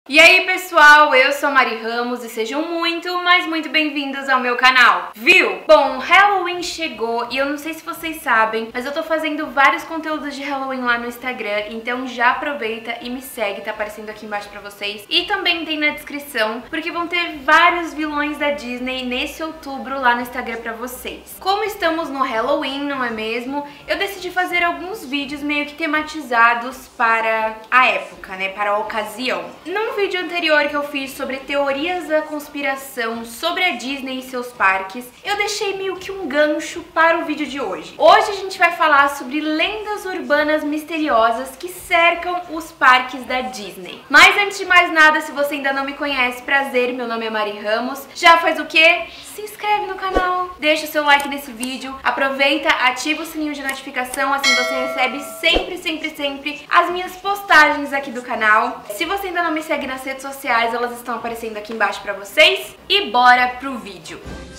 E aí pessoal, eu sou a Mari Ramos e sejam muito bem-vindos ao meu canal, viu? Bom, Halloween chegou e eu não sei se vocês sabem, mas eu tô fazendo vários conteúdos de Halloween lá no Instagram, então já aproveita e me segue, tá aparecendo aqui embaixo pra vocês. E também tem na descrição, porque vão ter vários vilões da Disney nesse outubro lá no Instagram pra vocês. Como estamos no Halloween, não é mesmo? Eu decidi fazer alguns vídeos meio que tematizados para a época, né, para a ocasião. No vídeo anterior que eu fiz sobre teorias da conspiração sobre a Disney e seus parques, eu deixei meio que um gancho para o vídeo de hoje. Hoje a gente vai falar sobre lendas urbanas misteriosas que cercam os parques da Disney. Mas antes de mais nada, se você ainda não me conhece, prazer, meu nome é Mari Ramos. Já faz o quê? Se inscreve no canal, deixa o seu like nesse vídeo, aproveita, ativa o sininho de notificação, assim você recebe sempre as minhas postagens aqui do canal. Se você ainda não me segue nas redes sociais, elas estão aparecendo aqui embaixo pra vocês. E bora pro vídeo.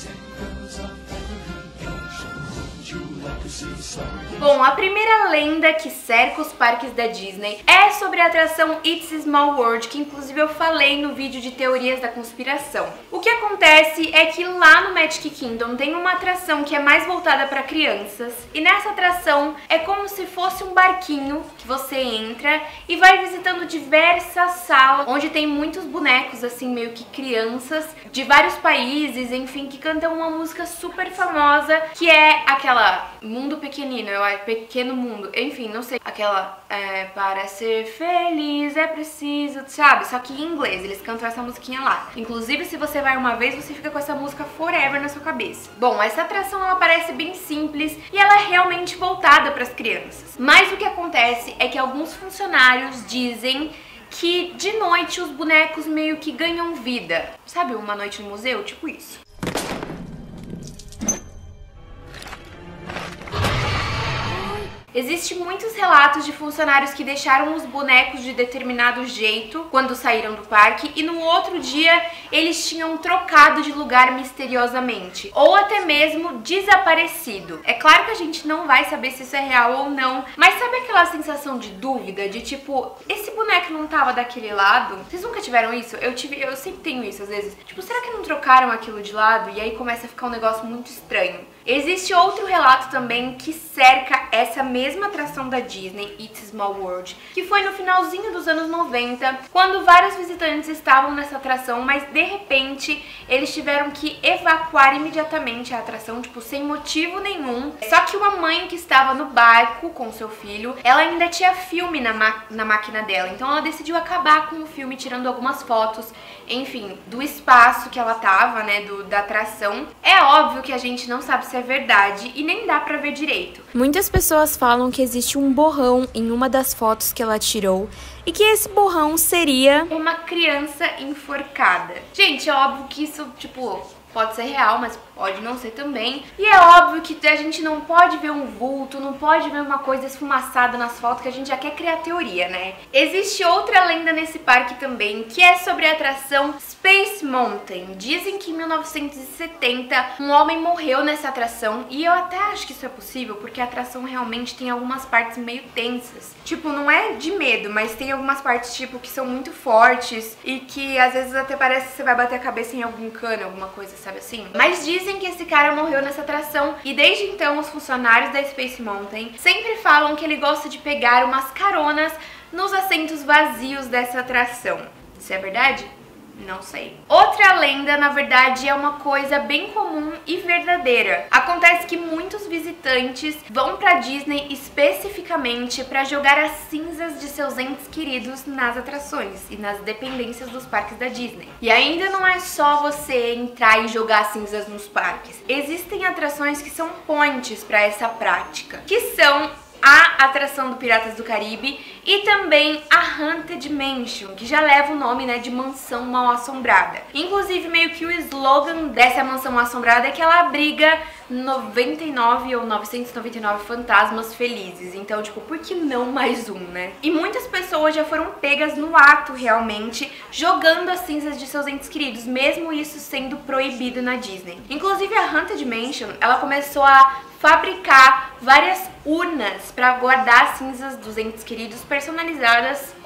Bom, a primeira lenda que cerca os parques da Disney é sobre a atração It's a Small World, que inclusive eu falei no vídeo de teorias da conspiração. O que acontece é que lá no Magic Kingdom tem uma atração que é mais voltada para crianças, e nessa atração é como se fosse um barquinho que você entra e vai visitando diversas salas, onde tem muitos bonecos, assim, meio que crianças, de vários países, enfim, que cantam uma música super famosa, que é aquela Mundo Pequenino, Pequeno Mundo, enfim, não sei, aquela para ser feliz é preciso, sabe? Só que em inglês, eles cantam essa musiquinha lá. Inclusive, se você vai uma vez, você fica com essa música forever na sua cabeça. Bom, essa atração ela parece bem simples e ela é realmente voltada para as crianças. Mas o que acontece é que alguns funcionários dizem que de noite os bonecos meio que ganham vida. Sabe, uma noite no museu? Tipo isso. Existem muitos relatos de funcionários que deixaram os bonecos de determinado jeito quando saíram do parque e no outro dia eles tinham trocado de lugar misteriosamente ou até mesmo desaparecido. É claro que a gente não vai saber se isso é real ou não, mas sabe aquela sensação de dúvida, de tipo, esse boneco não tava daquele lado? Vocês nunca tiveram isso? Eu sempre tenho isso às vezes. Tipo, será que não trocaram aquilo de lado? E aí começa a ficar um negócio muito estranho. Existe outro relato também que cerca essa mesma atração da Disney, It's a Small World, que foi no finalzinho dos anos 90, quando vários visitantes estavam nessa atração, mas de repente eles tiveram que evacuar imediatamente a atração, tipo, sem motivo nenhum. Só que uma mãe que estava no barco com seu filho, ela ainda tinha filme na máquina dela, então ela decidiu acabar com o filme, tirando algumas fotos, enfim, do espaço que ela tava, né, da atração. É óbvio que a gente não sabe se é verdade e nem dá pra ver direito. Muitas pessoas falam que existe um borrão em uma das fotos que ela tirou e que esse borrão seria uma criança enforcada. Gente, é óbvio que isso, tipo, pode ser real, mas pode não ser também. E é óbvio que a gente não pode ver um vulto, não pode ver uma coisa esfumaçada nas fotos, que a gente já quer criar teoria, né? Existe outra lenda nesse parque também, que é sobre a atração Space Mountain. Dizem que em 1970 um homem morreu nessa atração, e eu até acho que isso é possível, porque a atração realmente tem algumas partes meio tensas. Tipo, não é de medo, mas tem algumas partes, tipo, que são muito fortes e que às vezes até parece que você vai bater a cabeça em algum cano, alguma coisa, sabe assim? Mas dizem que esse cara morreu nessa atração e desde então os funcionários da Space Mountain sempre falam que ele gosta de pegar umas caronas nos assentos vazios dessa atração. Isso é verdade? Não sei. Outra lenda, na verdade, é uma coisa bem comum e verdadeira. Acontece que muitos visitantes vão pra Disney especificamente para jogar as cinzas de seus entes queridos nas atrações e nas dependências dos parques da Disney. E ainda não é só você entrar e jogar cinzas nos parques. Existem atrações que são pontes para essa prática, que são a atração do Piratas do Caribe e também a Haunted Mansion, que já leva o nome, né, de mansão mal assombrada. Inclusive, meio que o slogan dessa mansão mal assombrada é que ela abriga 99 ou 999 fantasmas felizes. Então, tipo, por que não mais um, né? E muitas pessoas já foram pegas no ato, realmente, jogando as cinzas de seus entes queridos, mesmo isso sendo proibido na Disney. Inclusive, a Haunted Mansion, ela começou a fabricar várias urnas para guardar as cinzas dos entes queridos personalizadas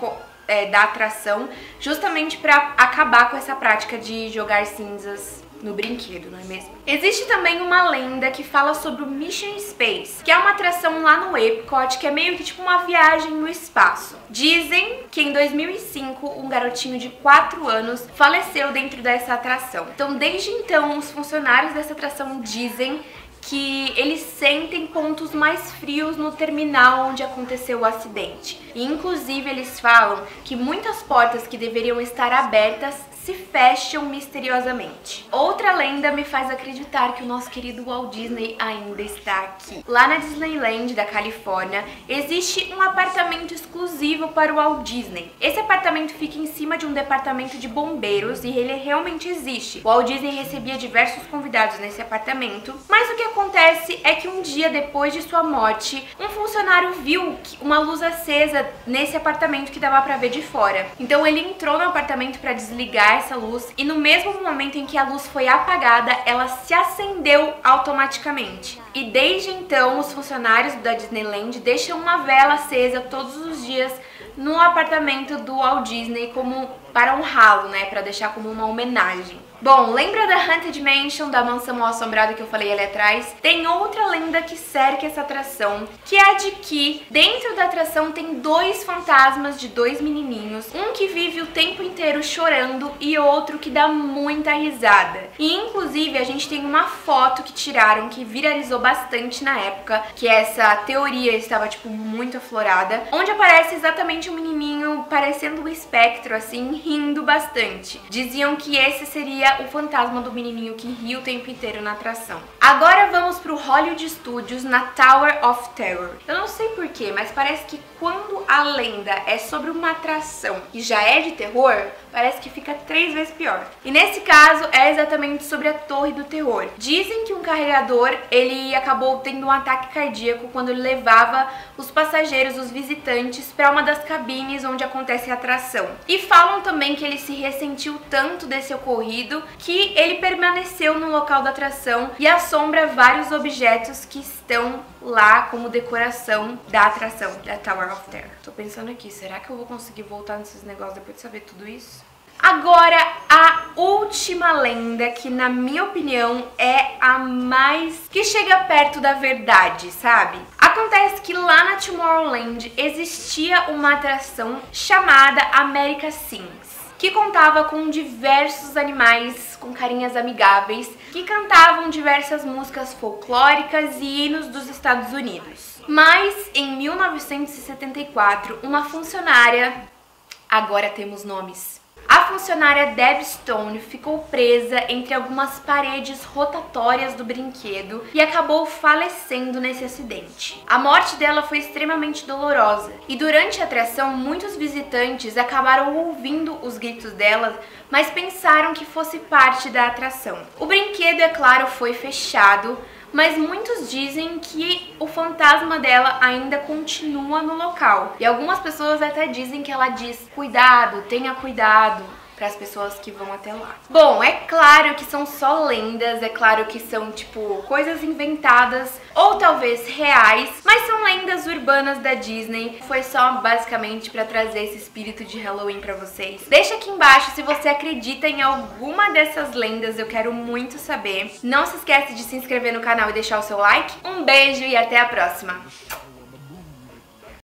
da atração, justamente para acabar com essa prática de jogar cinzas no brinquedo, não é mesmo? Existe também uma lenda que fala sobre o Mission Space, que é uma atração lá no Epcot, que é meio que tipo uma viagem no espaço. Dizem que em 2005, um garotinho de 4 anos faleceu dentro dessa atração. Então, desde então, os funcionários dessa atração dizem que eles sentem pontos mais frios no terminal onde aconteceu o acidente. E, inclusive, eles falam que muitas portas que deveriam estar abertas se fecham misteriosamente. Outra lenda me faz acreditar que o nosso querido Walt Disney ainda está aqui. Lá na Disneyland da Califórnia, existe um apartamento exclusivo para o Walt Disney. Esse apartamento fica em cima de um departamento de bombeiros e ele realmente existe. O Walt Disney recebia diversos convidados nesse apartamento, mas o que acontece é que um dia depois de sua morte, um funcionário viu uma luz acesa nesse apartamento que dava para ver de fora. Então ele entrou no apartamento para desligar essa luz e no mesmo momento em que a luz foi apagada, ela se acendeu automaticamente. E desde então, os funcionários da Disneyland deixam uma vela acesa todos os dias no apartamento do Walt Disney como para honrá-lo, né, para deixar como uma homenagem. Bom, lembra da Haunted Mansion, da mansão mal assombrada que eu falei ali atrás? Tem outra lenda que cerca essa atração, que é a de que dentro da atração tem 2 fantasmas de 2 menininhos, um que vive o tempo inteiro chorando e outro que dá muita risada. E inclusive a gente tem uma foto que tiraram que viralizou bastante na época, que essa teoria estava tipo muito aflorada, onde aparece exatamente um menininho parecendo um espectro assim, rindo bastante. Diziam que esse seria o fantasma do menininho que ri o tempo inteiro na atração. Agora vamos pro Hollywood Studios na Tower of Terror. Eu não sei porquê, mas parece que quando a lenda é sobre uma atração que já é de terror, parece que fica 3 vezes pior. E nesse caso é exatamente sobre a Torre do Terror. Dizem que um carregador, ele acabou tendo um ataque cardíaco quando ele levava os passageiros, os visitantes, para uma das cabines onde acontece a atração. E falam também que ele se ressentiu tanto desse ocorrido que ele permaneceu no local da atração e assombra vários objetos que estão lá como decoração da atração, da Tower of Terror. Tô pensando aqui, será que eu vou conseguir voltar nesses negócios depois de saber tudo isso? Agora, a última lenda, que na minha opinião é a mais que chega perto da verdade, sabe? Acontece que lá na Tomorrowland existia uma atração chamada America Sings, que contava com diversos animais com carinhas amigáveis que cantavam diversas músicas folclóricas e hinos dos Estados Unidos. Mas em 1974, uma funcionária, agora temos nomes, a funcionária Deb Stone ficou presa entre algumas paredes rotatórias do brinquedo e acabou falecendo nesse acidente. A morte dela foi extremamente dolorosa e durante a atração muitos visitantes acabaram ouvindo os gritos dela, mas pensaram que fosse parte da atração. O brinquedo, é claro, foi fechado, mas muitos dizem que o fantasma dela ainda continua no local. E algumas pessoas até dizem que ela diz: cuidado, tenha cuidado, para as pessoas que vão até lá. Bom, é claro que são só lendas, é claro que são tipo coisas inventadas ou talvez reais, mas são lendas urbanas da Disney. Foi só basicamente para trazer esse espírito de Halloween para vocês. Deixa aqui embaixo se você acredita em alguma dessas lendas, eu quero muito saber. Não se esquece de se inscrever no canal e deixar o seu like. Um beijo e até a próxima!